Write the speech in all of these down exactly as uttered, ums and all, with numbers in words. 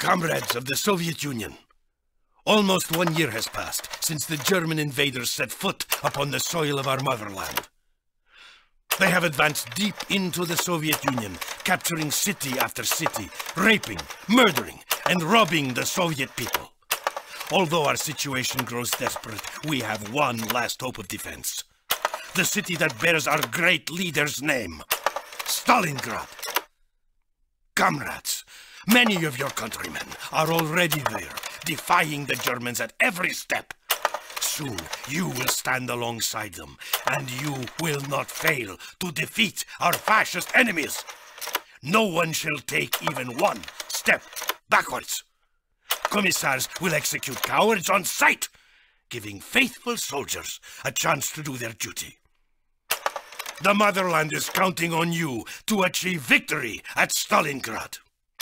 Comrades of the Soviet Union, almost one year has passed since the German invaders set foot upon the soil of our motherland. They have advanced deep into the Soviet Union, capturing city after city, raping, murdering, and robbing the Soviet people. Although our situation grows desperate, we have one last hope of defense. The city that bears our great leader's name, Stalingrad. Comrades, many of your countrymen are already there, defying the Germans at every step. Soon you will stand alongside them, and you will not fail to defeat our fascist enemies. No one shall take even one step backwards. Commissars will execute cowards on sight, giving faithful soldiers a chance to do their duty. The motherland is counting on you to achieve victory at Stalingrad.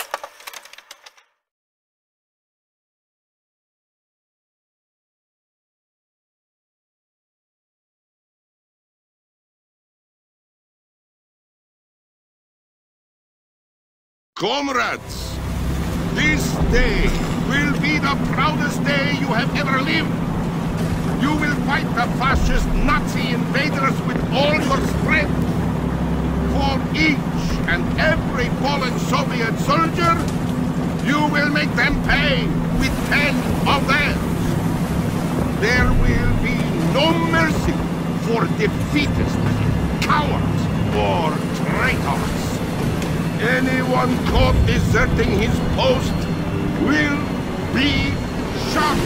Comrades, this day will be the proudest day you have ever lived. You will fight the fascist Nazi invaders with all your strength. For each and every fallen Soviet soldier, you will make them pay with ten of theirs. There will be no mercy for defeatists, cowards, or traitors. Anyone caught deserting his post will be shot.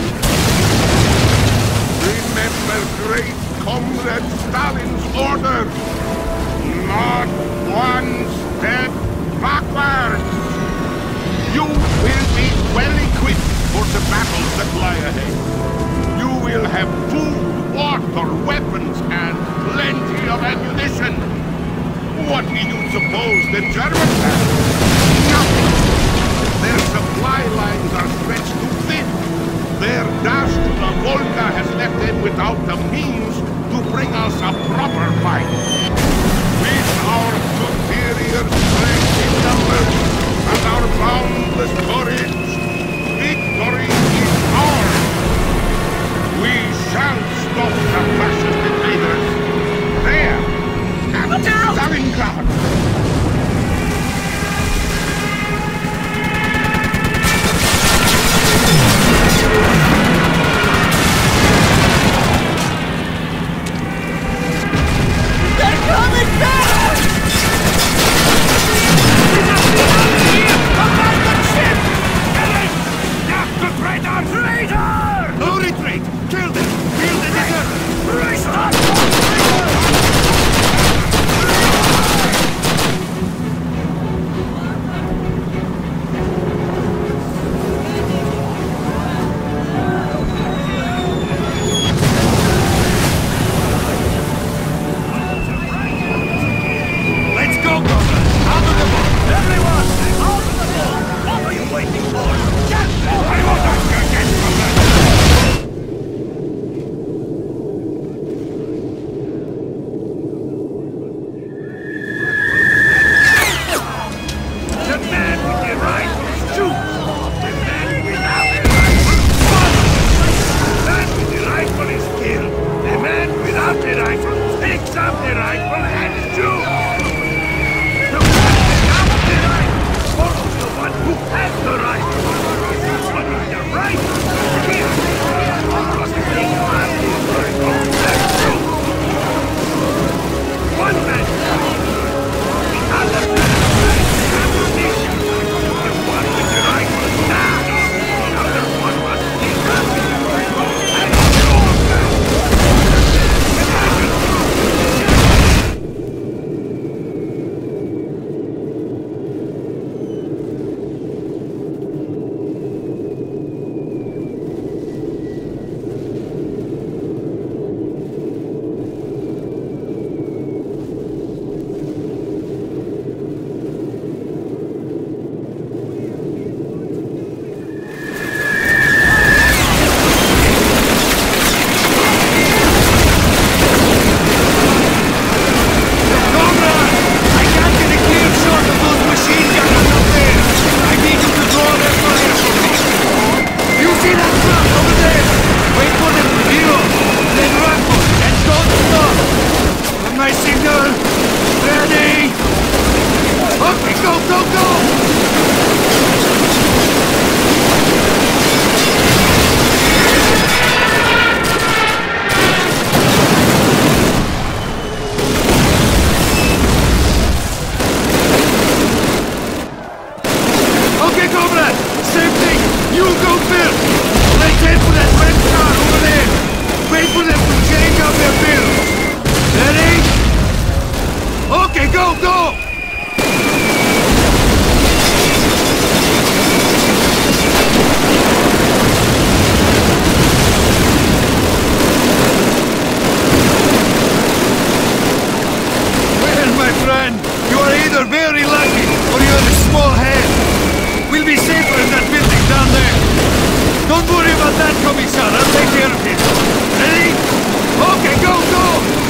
Remember great Comrade Stalin's order. Not one step backwards. You will be well equipped for the battles that lie ahead. You will have food, water, weapons, and plenty of ammunition. What do you suppose the Germans have? Nothing! Their supply lines are stretched too thin. Their dash to the Volga has left them without the means to bring us a proper fight. With our superior strength in numbers and our boundless courage, victory is ours. We shall stop the fascist invaders. There! At Stalingrad! They're coming back! Come on, the ship! Traitor! No retreat! Kill them! Kill the deserters! Restart! be safer in that building down there. Don't worry about that, Commissar. I'll take care of it. Ready? Okay, go, go!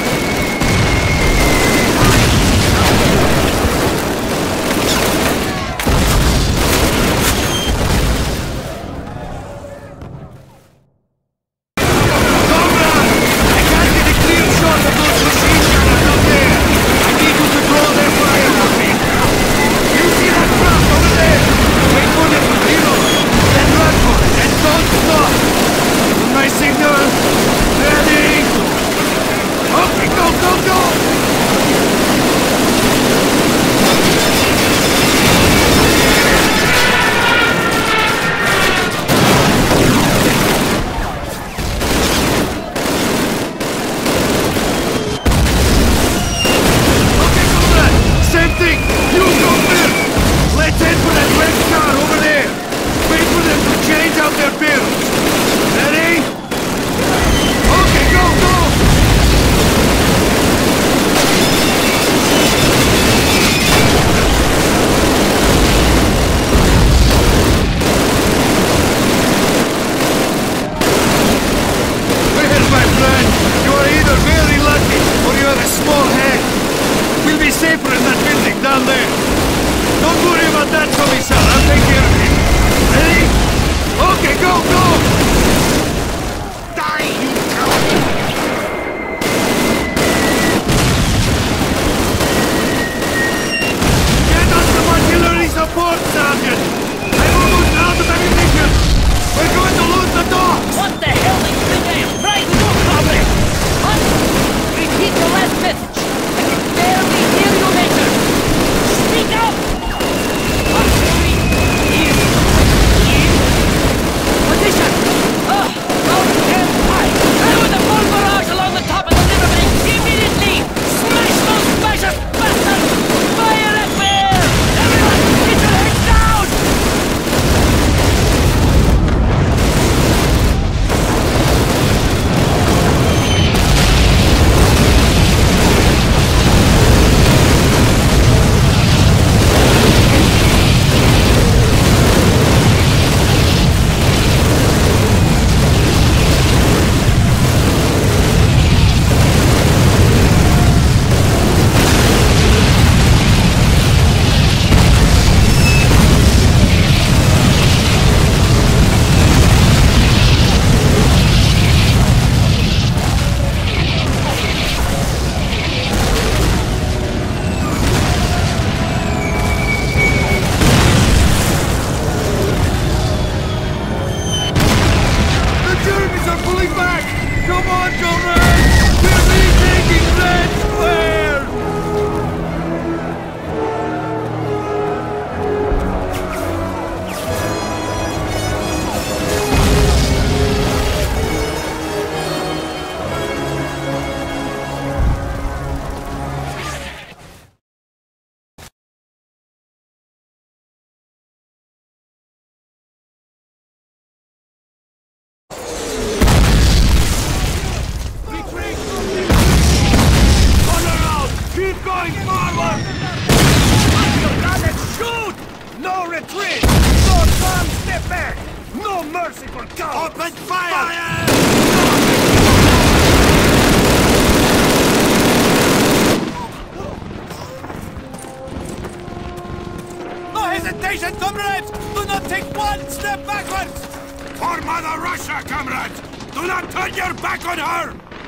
Comrades! Do not take one step backwards! For Mother Russia, comrades! Do not turn your back on her!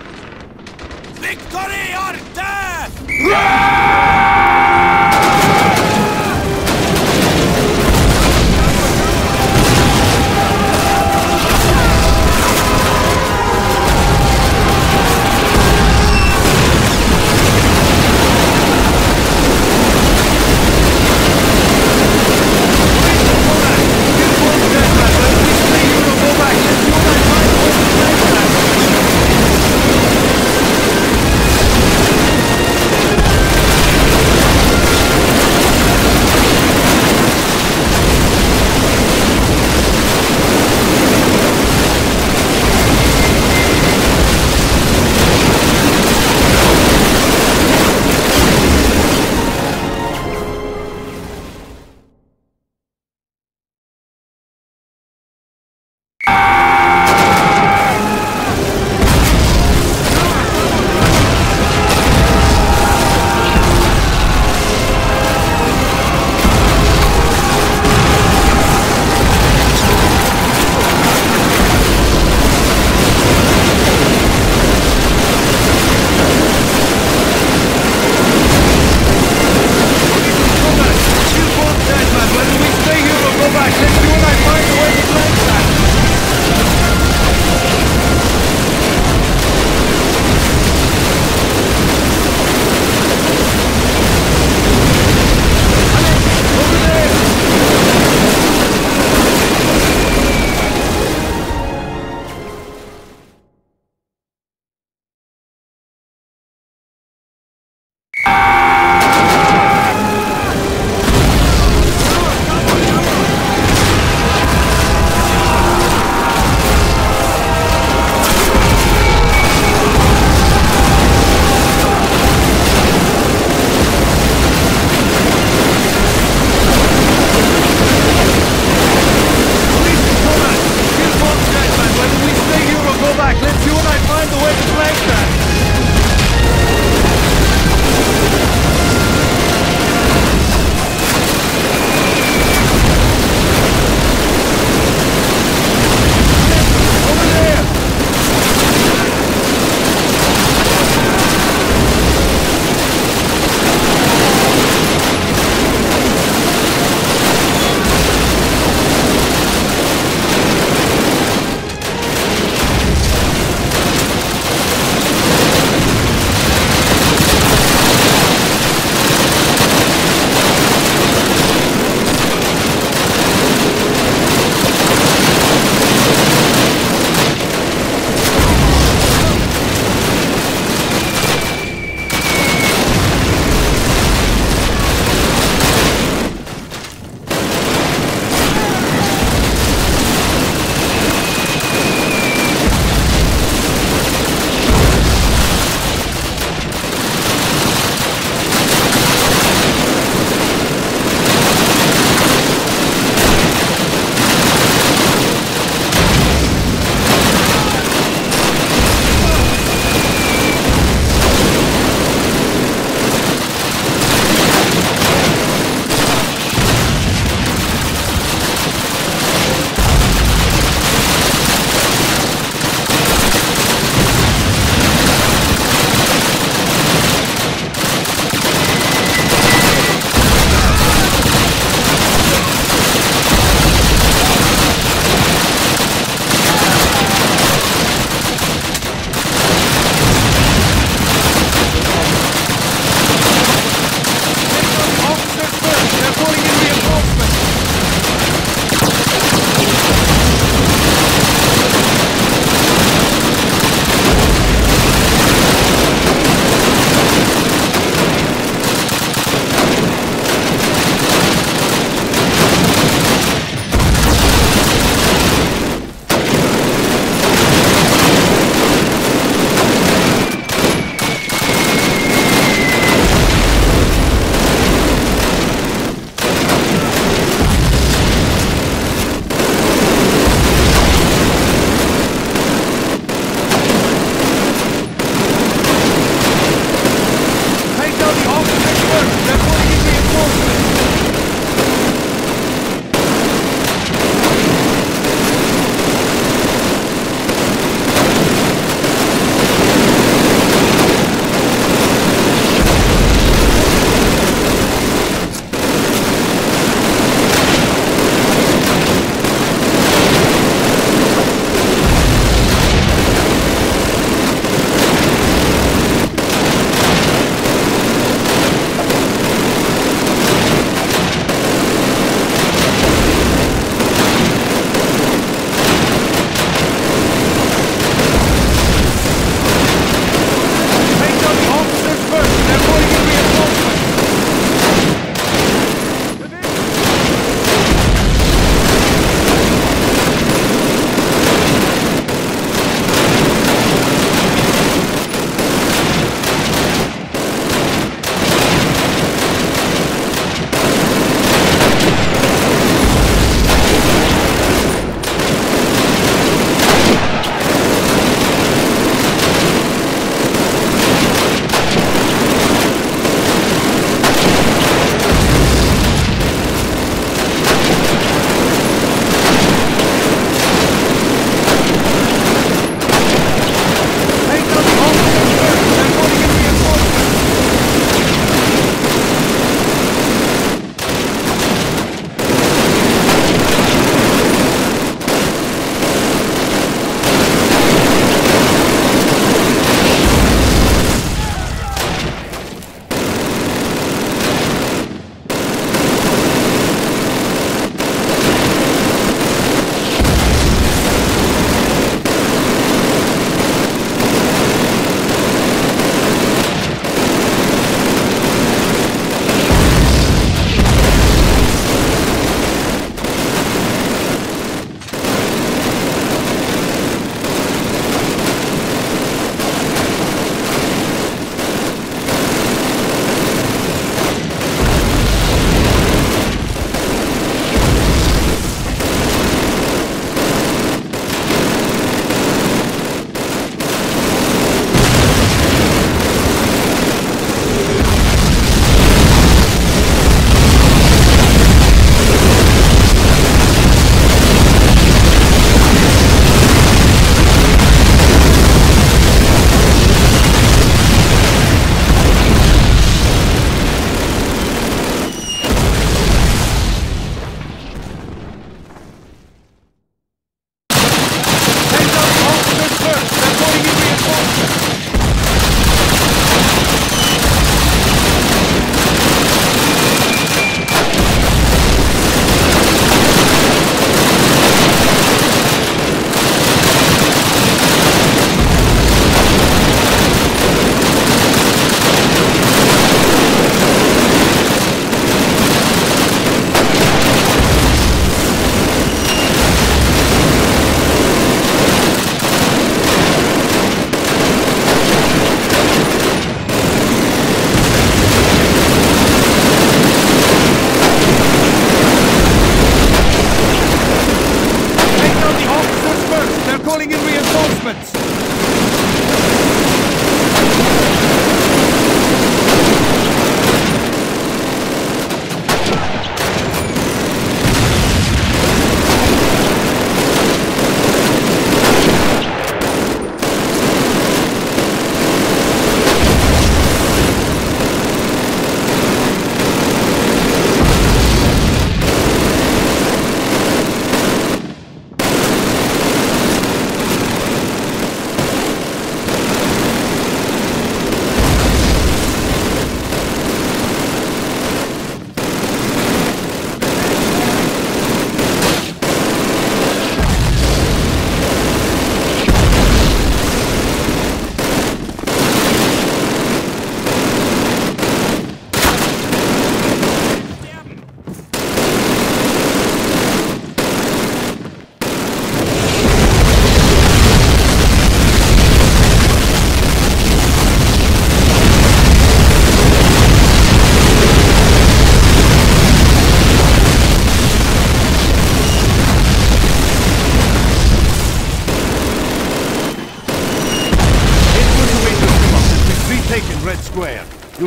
Victory or death! Go back!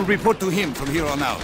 report to him from here on out.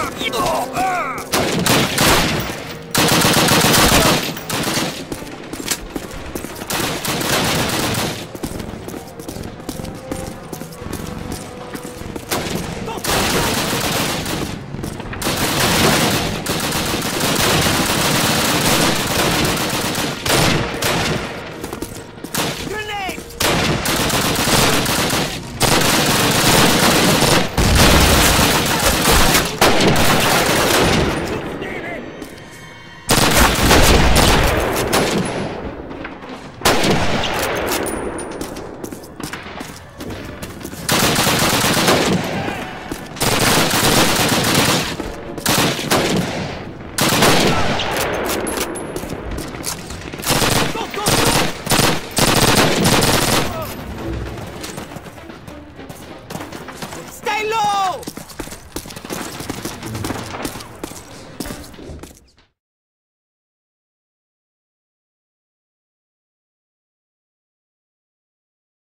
Ah!